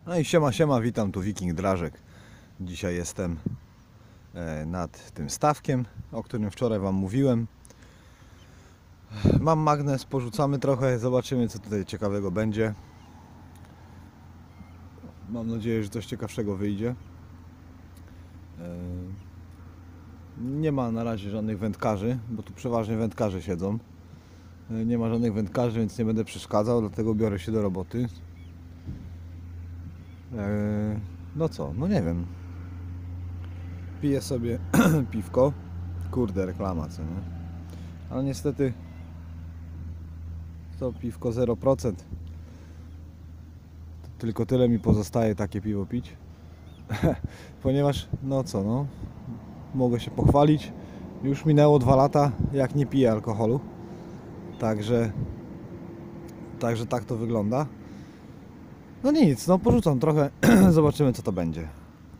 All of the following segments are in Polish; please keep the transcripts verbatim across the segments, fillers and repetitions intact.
No i siema, siema, witam, tu Wiking Drażek. Dzisiaj jestem nad tym stawkiem, o którym wczoraj Wam mówiłem. Mam magnes, porzucamy trochę, zobaczymy, co tutaj ciekawego będzie. Mam nadzieję, że coś ciekawszego wyjdzie. Nie ma na razie żadnych wędkarzy, bo tu przeważnie wędkarze siedzą. Nie ma żadnych wędkarzy, więc nie będę przeszkadzał, dlatego biorę się do roboty. No co, no nie wiem. Piję sobie piwko. Kurde, reklama, co nie? Ale niestety to piwko zero procent. Tylko tyle mi pozostaje takie piwo pić. Ponieważ, no co, no mogę się pochwalić. Już minęło dwa lata, jak nie piję alkoholu. Także Także tak to wygląda. No nic, no porzucam trochę. Zobaczymy, co to będzie.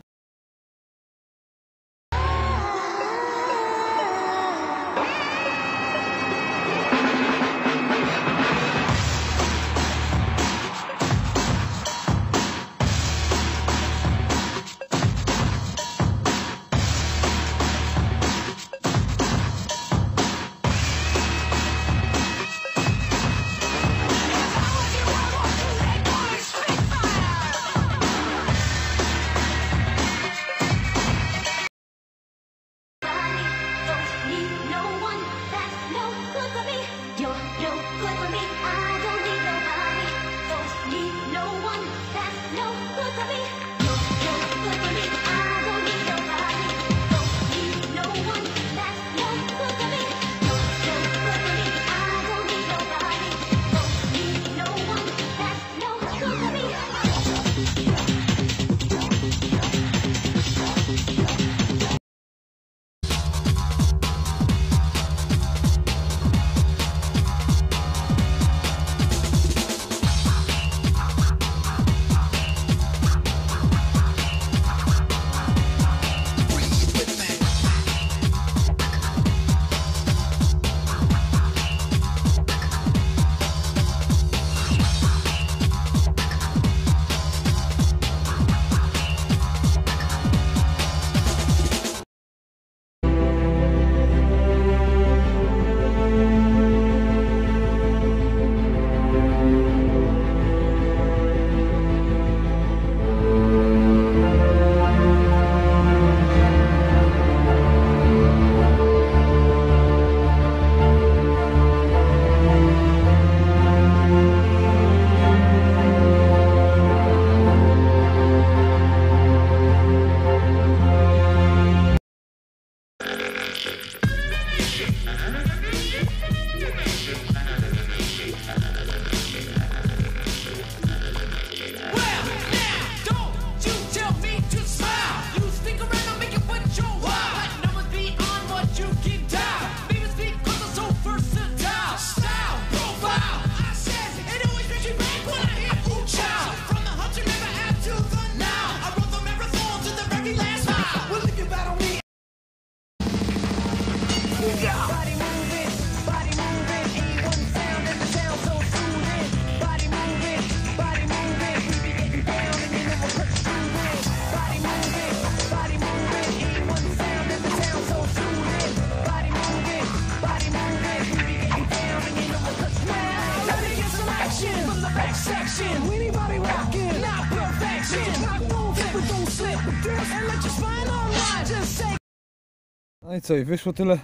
No i co, i wyszło tyle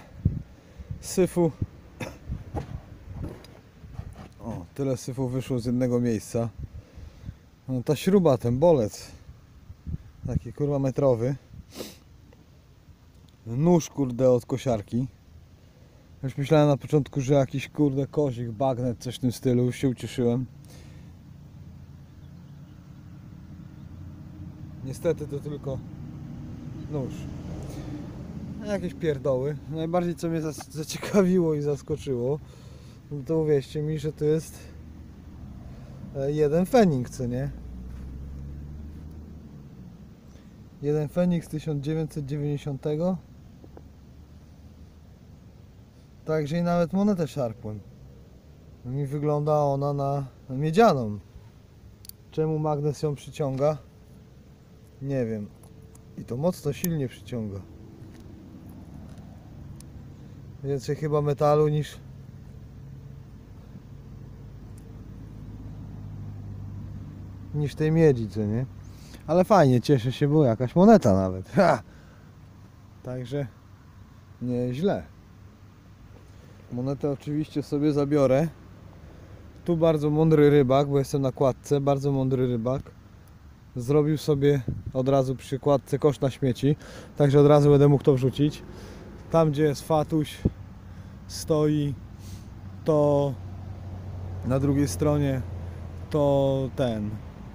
syfu. O, tyle syfu wyszło z jednego miejsca. No, ta śruba, ten bolec, taki kurwa metrowy, nóż kurde od kosiarki. Już myślałem na początku, że jakiś kurde kozik, bagnet, coś w tym stylu. Już się ucieszyłem. Niestety to tylko nóż. Jakieś pierdoły. Najbardziej co mnie zaciekawiło i zaskoczyło, to uwierzcie mi, że to jest jeden Fenix, co nie? Jeden Fenix z tysiąc dziewięćset dziewięćdziesiątego. Także i nawet monetę szarpłem. Mi wygląda ona na miedzianą. Czemu magnes ją przyciąga? Nie wiem. I to mocno silnie przyciąga. Więcej chyba metalu niż niż tej miedzi, co nie? Ale fajnie, cieszę się, bo jakaś moneta nawet. Ha! Także nieźle. Monetę oczywiście sobie zabiorę. Tu bardzo mądry rybak, bo jestem na kładce, bardzo mądry rybak. Zrobił sobie od razu przy kładce kosz na śmieci, także od razu będę mógł to wrzucić. Tam gdzie jest Fatuś stoi, to na drugiej stronie to ten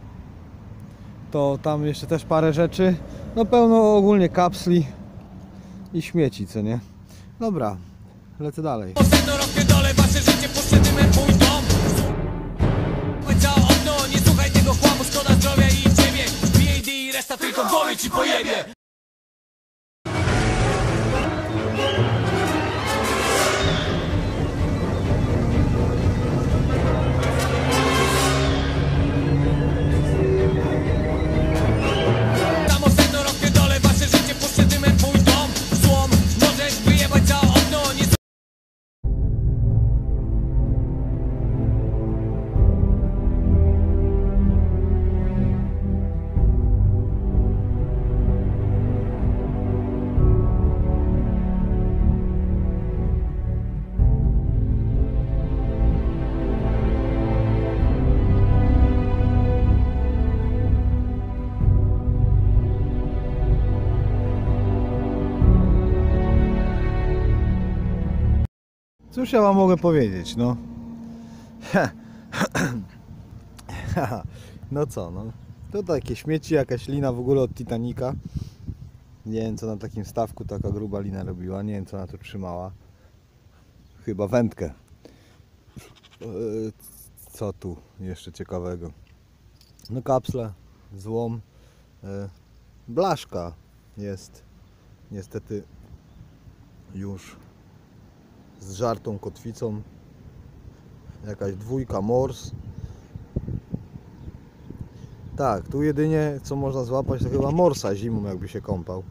to tam jeszcze też parę rzeczy, no pełno ogólnie kapsli i śmieci, co nie? Dobra, lecę dalej. Nie słuchaj tego chłamu, szkoda zdrowia i ciebie. P A D i reszta tylko głowy ci pojebie. Tam ostatnio rozpierdolę wasze życie, puszczę dymem twój dom. Złom, możesz wyjebać za okno. Nie... Cóż ja wam mogę powiedzieć, no. No co, no. To takie śmieci, jakaś lina w ogóle od Titanica. Nie wiem co na takim stawku taka gruba lina robiła, nie wiem co na to trzymała. Chyba wędkę. Co tu jeszcze ciekawego? No kapsle, złom, blaszka jest niestety już z żartą kotwicą, jakaś dwójka mors. Tak, tu jedynie co można złapać to chyba morsa zimą, jakby się kąpał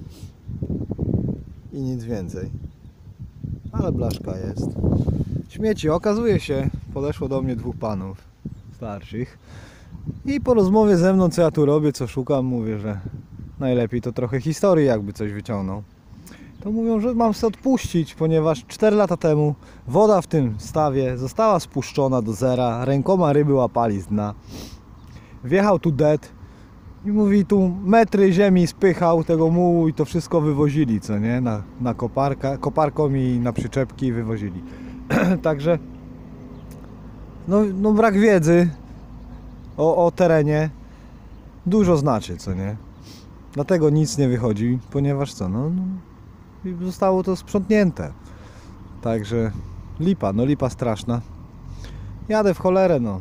i nic więcej, ale blaszka jest. Śmieci, okazuje się, podeszło do mnie dwóch panów starszych i po rozmowie ze mną, co ja tu robię, co szukam, mówię, że najlepiej to trochę historii jakby coś wyciągnął. To mówią, że mam sobie odpuścić, ponieważ cztery lata temu woda w tym stawie została spuszczona do zera, rękoma ryby łapali z dna. Wjechał tu det i mówi, tu metry ziemi spychał tego mułu i to wszystko wywozili, co nie? Na, na koparka, koparką i na przyczepki wywozili. Także no, no brak wiedzy o, o terenie dużo znaczy, co nie? Dlatego nic nie wychodzi, ponieważ co, no, no i zostało to sprzątnięte. Także lipa, no lipa straszna. Jadę w cholerę, no.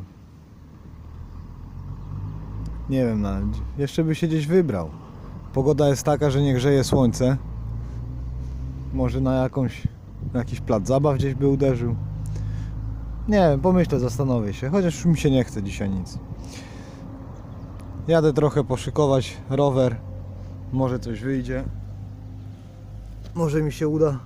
Nie wiem, no, jeszcze by się gdzieś wybrał. Pogoda jest taka, że nie grzeje słońce. Może na jakąś, na jakiś plac zabaw gdzieś by uderzył. Nie wiem, pomyślę, zastanowię się. Chociaż mi się nie chce dzisiaj nic. Jadę trochę poszykować rower. Może coś wyjdzie. Może mi się uda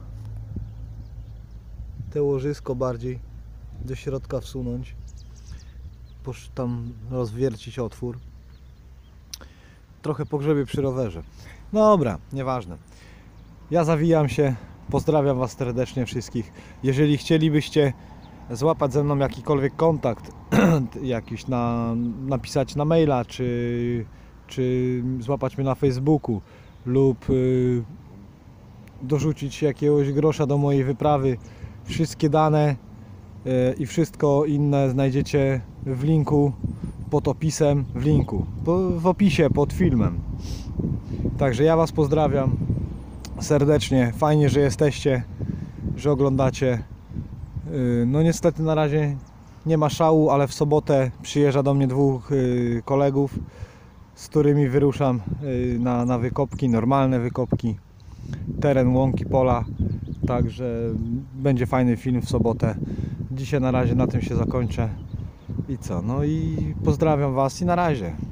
te łożysko bardziej do środka wsunąć. Tam rozwiercić otwór. Trochę pogrzebię przy rowerze. Dobra, nieważne. Ja zawijam się. Pozdrawiam was serdecznie wszystkich. Jeżeli chcielibyście złapać ze mną jakikolwiek kontakt, jakiś na, napisać na maila, czy, czy złapać mnie na Facebooku lub y, dorzucić jakiegoś grosza do mojej wyprawy, wszystkie dane y, i wszystko inne znajdziecie w linku pod opisem, w linku, po, w opisie pod filmem. Także ja was pozdrawiam serdecznie, fajnie, że jesteście, że oglądacie. No niestety na razie nie ma szału, ale w sobotę przyjeżdża do mnie dwóch kolegów, z którymi wyruszam na, na wykopki, normalne wykopki, teren, łąki, pola. Także będzie fajny film w sobotę. Dzisiaj na razie na tym się zakończę I co? No i pozdrawiam Was i na razie.